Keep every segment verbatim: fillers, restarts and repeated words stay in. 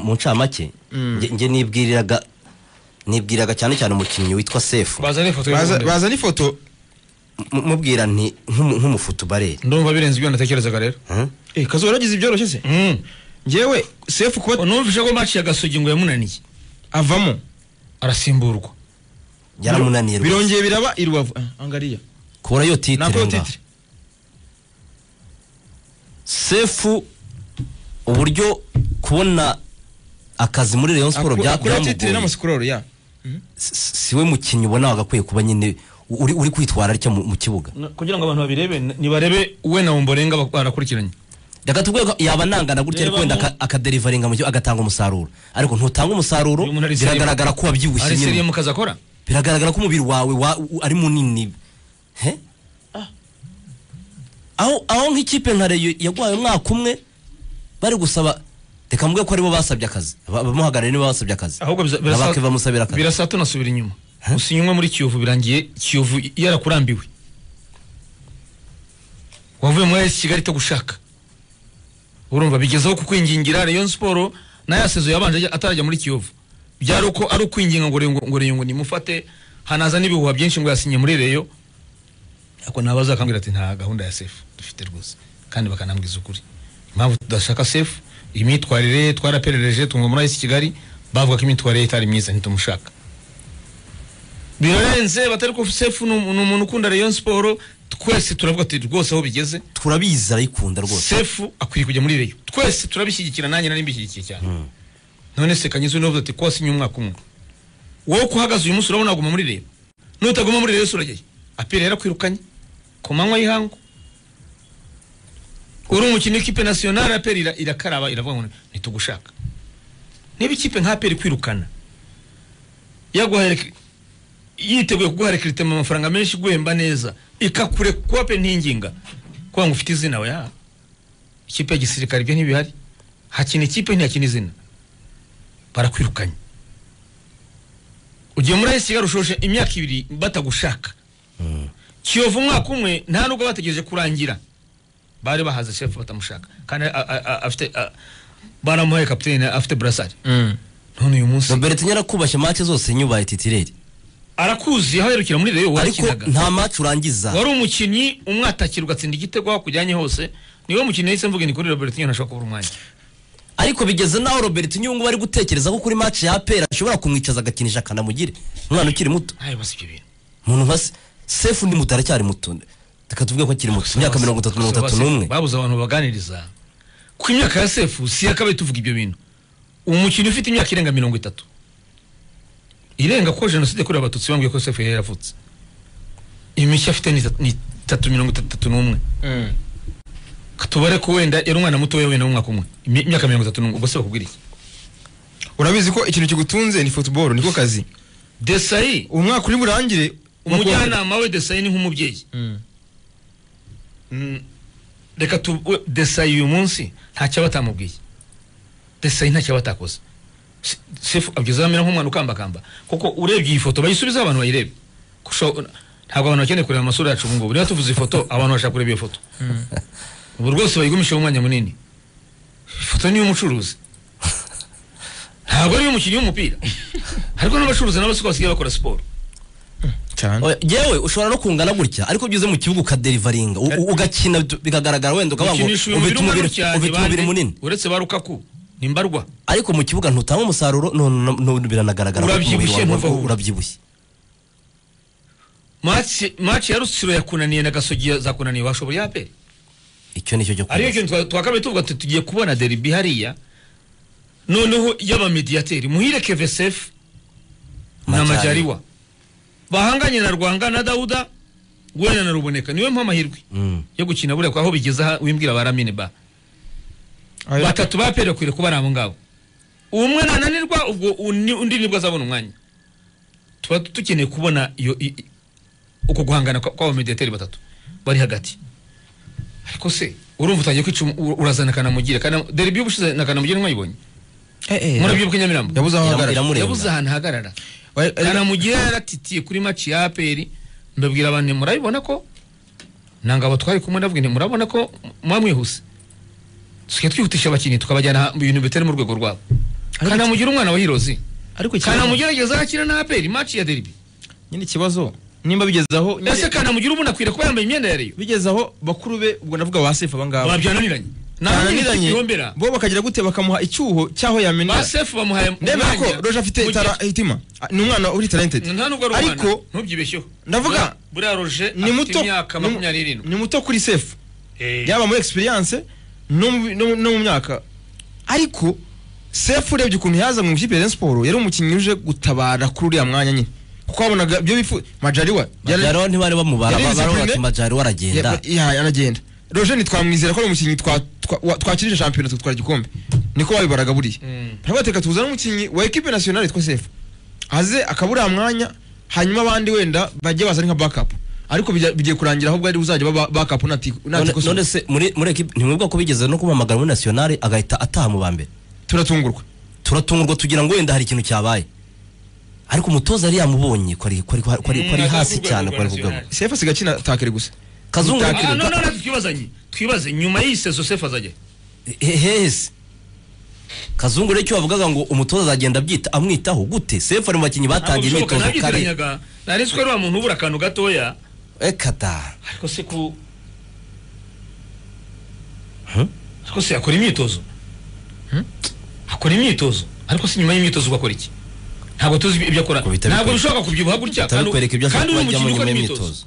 mu ncamake nge nibwiriraga nibwiraga cyane cyane umukinnyi witwa Sefu bazana ifoto bazana ifoto mubwira nti nk'umufutubareri ndumva birenze ibyo natekerezaga rero eh Kazo yaragize ibyoroshye se ngewe Sefu kuba numvise ko match ya Gasogi ngo yamunaniye avamo arasimburwa yaramunaniye birongeye biraba irubavu angariya kora yo titre Sefu uburyo kubona akazi muri Rayon Sport byamugoye siwe mukinnyi ubona wagakwiye kuba nyine uri uri kwitwara aricyo mu kibuga kugira ngo abantu babirebe nibarebe we na Ombolenga barakurikiranye daga tubwe yaba nangana gutya ariko wenda akaderivaringa mu agatanga umusaruro ariko ntutanga umusaruro biragaragara ko wabyibushye nyine ari seriye mu kazi akora biragaragara ko umubiri wawe ari munini he aho aho nk'ikipe nka Rayon yagwaye umwaka umwe bari gusaba reka mvuge ko aribo basabye akazi bamuhagarare nibo basabye akazi ahubwo abake bamusabira akazi birasato nasubira inyuma usinywa muri Kiyovu birangiye Kiyovu yarakurambiwe wavuye muri Kigali to gushaka urumva bigezeho kukwingingira Rayon Sport na yasezo yabanje atarajya muri Kiyovu byari uko ari ukwinginga ngo ngo ngo nimufate hanaza nibihuha byinshi ngo yasinye muri Rayon ako nabaza akambwira ati nta gahunda ya Sefu dufite rwose kandi bakanambwiza ukuri impamvu tudashaka Sefu imitwarire twaraperereje tungo muri Kigali bavuga ko imitwarire itari myiza ntitumushaka birenze batari ko Sefu n'umuntu ukunda Rayon Sport twese turavuga ati rwose aho bigeze turabiza arikunda rwose Sefu akwiye kujya muri Rayon twese turabishyigikira nanjye nari mbishyigikiye cyane none se kanyizo n'uvuze ati ko sinye umwaka umwe wowe kuhagaza uyu munsi urabona guma muri Rayon nutaguma muri Rayon surageye apire yara kwirukanye komanywa yihango uri umukino w'ikipe nationale apere irakaraba iravuga ngo nitugushaka niba ikipe nka apere kwirukana yaguhereka yiteguye kuguharekirite mu mafaranga menshi guhemba neza ikakure kuba pe ntinginga kwa ngo ufite izina we ya ikipe gisirikare byo ntibihari hakina ikipe ntiyakina izina barakwirukanye ugiye muri Kigali ushoshe imyaka ibiri batagushaka Kiyovu umwaka umwe nta nubwo bategereje kurangira bari bahaze Sefu batamushaka kandi afite baramuhaye capitaine afite brassard none uyu munsi Robert Nyara kubashye match zose nyubaye titireri arakuzi aho yerukira muri Rayon ariko nta match urangiza wari umukinnyi umwatakirwa atsinda igitego aho kujyanye hose niwe mukinnyi yise mvuga ni kuri Robert Nyara ashaka kubura umwanya ariko bigeze naho Robert Nyungu bari gutekereza ko kuri match ya Pera ashobora kumwicaza agakinisha kanamugire umwana ukiri muto ayo basibye ibintu umuntu nkase Sefu ndi mutara cyari mutunde taka tuvuge ko akiri muto imyaka mirongo itatu mirongo itatu n'umwe babuza abantu baganiriza ku imyaka ya Sefu si yakabaye tuvuga ibyo bintu umukinnyi ufite imyaka irenga mirongo itatu irenga ko jenoside kuri abatutsi bambwiye ko Sefu yaravutse imishya afite ni tatu mirongo itatu n'umwe katubare ko wenda yari umwana muto we wenda umwaka umwe imyaka mirongo itatu n'umwe ubwo se bakubwira iki urabizi ko ikintu kigutunze ni football niko kazi Desailly umwaka uri burangire umujyanama we Desailly ni nk'umubyeyi reka tu Desailly uyu munsi ntacyo batamubwiye Desailly ntacyo batakoze Sefu abyiza amera nk'umwana ukambakamba kuko urebye iyi foto bayisubiza abantu bayirebe ntabwo abantu bakeneye kureba amasura yacu ubu ngubu niba tuvuze ifoto abantu bashaka kureba iyo foto ubu rwose bayigumisha umwanya munini ifoto ni y'umucuruzi ntabwo ari umukinnyi w'umupira ariko n'abacuruzi nabo siko basigaye bakora siporo cyane yewe ushobora no kungana gutya ariko byuze mu kibuga ukaderivaringa ugakina bikagaragara wenda ukavuga ngo ufite umubiri ufite umubiri munini uretse ba Lukaku nimbarwa ariko mu kibuga ntutanga umusaruro none biranagaragara urabyibushye urabyibushye match match ya Rutsiro yakunaniye na Gasogi zakunaniye washoboye yapere icyo nicyo cyo ariyo kintu twakabe tuvuga tugiye kubona derby hariya noneho yaba mediateur muhire Keve Sefu na Majaliwa bahanganye na Rwanga na Dauda gwena na Ruboneka niwe mpa mahirwe yo gukina bure aho bigeza wimbwira baramine ba batatu bapere kwire kuba nabo ngabo umwe nananirwa ubwo undi nibwo azabona umwanya tuba tukeneye kubona iyo uko guhangana kwa mediateur batatu bari hagati ariko se urumva utangiye kwica urazana kanamugire kana derby ubushize na kanamugire mwayibonye eh eh murabyibuka Nyamirambo yabuze aho hagarara yabuze ahantu hagarara kanamugire yaratitiye kuri match ya A P R mbabwira abantu murabibona ko nangabo twari kumwe ndavuga nti murabona ko mwamwihuse twe twihutisha abakinyi tukabajyana ibintu bitari mu rwego rwabo Kanamugira umwana wa Hirozi ariko Kanamugerageza akina na A P R match ya derby nyine ikibazo nimba bigezaho ese Kanamugira ubu nakwira kuba yambaye imyenda yariyo bigezaho bakuru be ubwo navuga ba Sefu abangaba babyananiranye nananiranye bo bakagira gute bakamuha icyuho cyaho yamenera ba Sefu bamuhaye ndemera ko Roger afite tara hitima ni umwana uri talented ariko ntubyibeshyeho ndavuga buriya Roger ni muto imyaka makumyabiri ni muto kuri Sefu yaba muri experience no mu myaka ariko Sefu urebye ukuntu yaza mu ikipe ya Sport yari umukinnyi uje gutabara kuri uriya mwanya nyine kuko wabonaga byo bifu Majaliwa Majaliwa ntibari bamubara bati Majaliwa aragenda ya aragenda Roger ni twamwizera ko ari umukinnyi twakirije champion tutwara igikombe niko babibaraga buriya ntabateka tuzana umukinnyi wa equipe nationale twa Sefu aze akabura mwanya hanyuma abandi wenda bajye bazana nka backup ariko bigiye kurangira ahubwo ari uzajya backup nati nati none se muri muri equipe ntimwebwa ko bigeze no kumamagara muri nationale agahita ataha mu bambe turatungurwa turatungurwa tugira ngo wenda hari ikintu cyabaye ariko umutoza ari yamubonye ko ari ko ari hasi cyane ko ari vuga Sefu sigakina takere gusa Kazungu no no no twibazanye twibaze nyuma y'isezo Sefu azaje hehese Kazungu rero cyo bavugaga ngo umutoza azagenda byita amwitaho gute Sefu ari mu bakinyi batangiye imitozo kare nari siko ari wa muntu ubura kantu gatoya ekata ariko se ku hm ariko se akora imyitozo hm akora imyitozo ariko se nyuma y'imyitozo ugakora iki ntabwo tuzi ibyo akora ntabwo bishobora kubyibuha gutya kandi uri mu myitozo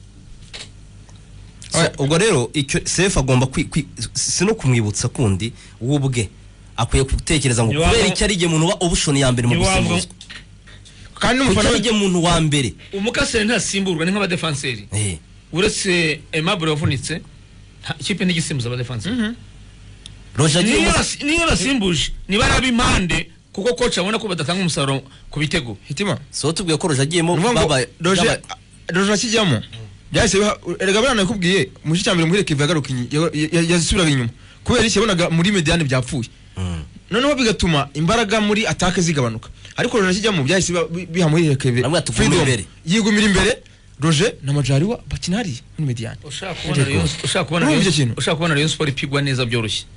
ubwo rero icyo Sefu agomba sino kumwibutsa kundi wubwe akwiye gutekereza ngo kubera icyo ari gihe umuntu wa option ya mbere mu gusimbuza kandi umufana w'ige muntu wa mbere umukasere ntasimburwa ni nk'aba defenseur eh uretse Aimable wavunitse ikipe ntigisimbuza aba defenseur Roger niyo basimbuje niba ari impande kuko coach abona ko badatanga umusaruro ku bitego hitima so tubwiye ko Roger agiyemo baba Roger Roger akijyamo byahise erega bana nakubwiye mu cyambere muhire kiva garuka yasubiraga inyuma kubera iki yabonaga muri mediane byapfuye noneho bigatuma imbaraga muri attaque zigabanuka ariko Roger akijyamo byahise bihamuhire keve yigumira imbere Roger na Majaliwa bakinari muri mediane ushaka kubona ushaka kubona ushaka kubona Rayon Sport ipigwa neza byoroshye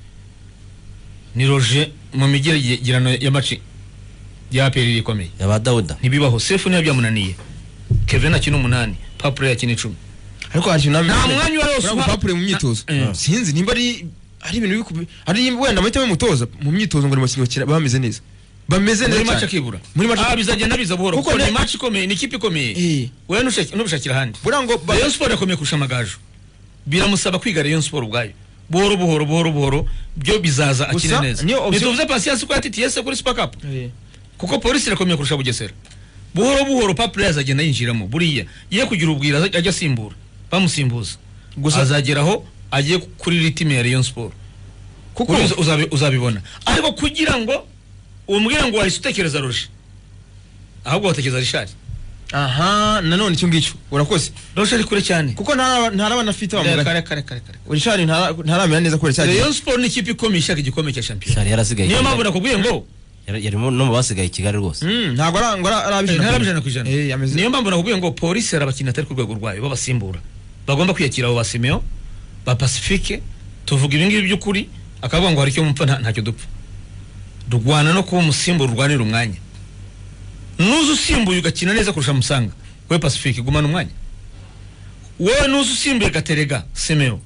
ni Roger mu migirano ya match ya A P R ikomeye yaba Dauda ntibibaho Sefu niyo byamunaniye Kevin akina umunani Papure yakina icumi ariko hari nta mwanya wose Papure mu myitozo sinzi nimba ari ari ibintu bikubi ari wenda mahitamo mutoza mu myitozo ngo bakinyi bameze neza bameze neza muri match akibura muri match ah bizagenda biza buhoro kuko ni match ikomeye ni ikipe ikomeye wewe nushakira handi burango Rayon Sport yakomeye kurusha amagaju biramusaba kwiga Rayon Sport ubwayo buhoro buhoro buhoro buhoro byo bizaza akina neza bituvuze patience ko yatitiye se kuri Super Cup kuko polisi irakomeye kurusha Bugesera buhoro buhoro Papure azagenda yinjiramo buriya ye kugira ubwira ajya asimbura bamusimbuza gusa azageraho agiye kuri ritime ya Rayon Sport kuko uzabibona ariko kugira ngo umbwira ngo wahise utekereza Roger ahubwo watekereza Richard aha nanone icyo ngicyo urakoze Roger ari kure cyane kuko ntarabana afite bamuga kare kare kare Richard ntaramera neza kure cyane Rayon Sport ni ikipe ikomeye ishaka igikombe cya champion Richard yarasigaye niyo mpamvu nakubwiye ngo yarimo no mubasigaye Kigali rwose ntago arabijana ku ijana niyo mpamvu nakubwiye ngo polisi arabakina atari ku rwego rwayo babasimbura bagomba kwiyakira abo ba Simeo ba Pacifique tuvuga ibingibi by'ukuri akavuga ngo hari icyo mupfa ntacyo dupfa rugwana no kuba umusimbura urwanira umwanya nuzu usimbuye ugakina neza kurusha Musanga we Pacifique gumana umwanya wowe nuzu usimbuye Gaterega Simeo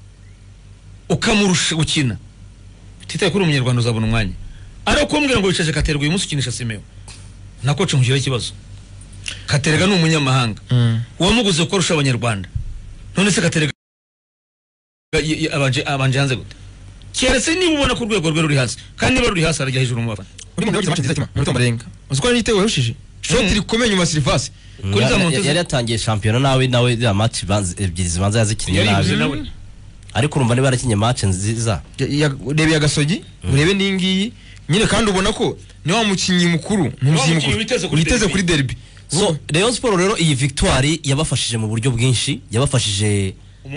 ukamurusha gukina titaye kuri umunyarwanda uzabona umwanya ariko kumbwira ngo wicaje Katerega uyu munsi ukinisha Simeo na coach mugira ikibazo Katerega ni umunyamahanga wamuguze ko rusha abanyarwanda none se Katerega abanje abanje hanze gute keretse niba ubona ku rwego rwe ruri hasi kandi niba ruri hasi arajya hejuru mu bafana uri mu match nziza cyane mu marenga uziko yitewe yushije shot rikomeye nyuma Silvas kuri za Montez yari yatangiye champion nawe nawe ya match ebyiri zibanza yazikinye nawe ariko urumva niba yarakinye match nziza rebe ya Gasogi urebe ningiyi nyine kandi ubona ko ni wa mukinyi mukuru n'umukinyi mukuru witeze kuri derby so Rayon Sport rero iyi victoire yabafashije mu buryo bwinshi yabafashije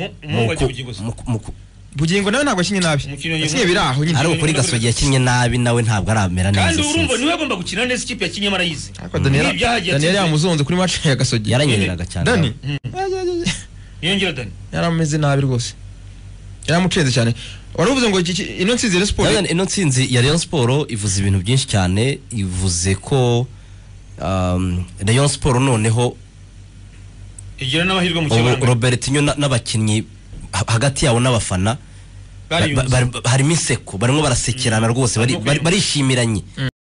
Bugingo nawe ntabwo akinye nabi akinye biraho nyine ari ukuri Gasogi yakinye nabi nawe ntabwo aramera neza kandi urumva niwe agomba gukina neza ikipe yakinye marayizi ariko Daniel Daniel yamuzonze kuri match ya Gasogi yaranyereraga cyane Dani yongera Dani yarameze nabi rwose yaramucenze cyane waravuze ngo ino nsinzi ya Sport ino nsinzi ya Rayon Sport ivuze ibintu byinshi cyane ivuze ko um, Rayon Sport noneho igira n'abahirwa mu kibanza Robertinho n'abakinnyi hagati yawo n'abafana harimo inseko barimo barasekerana rwose barishimiranye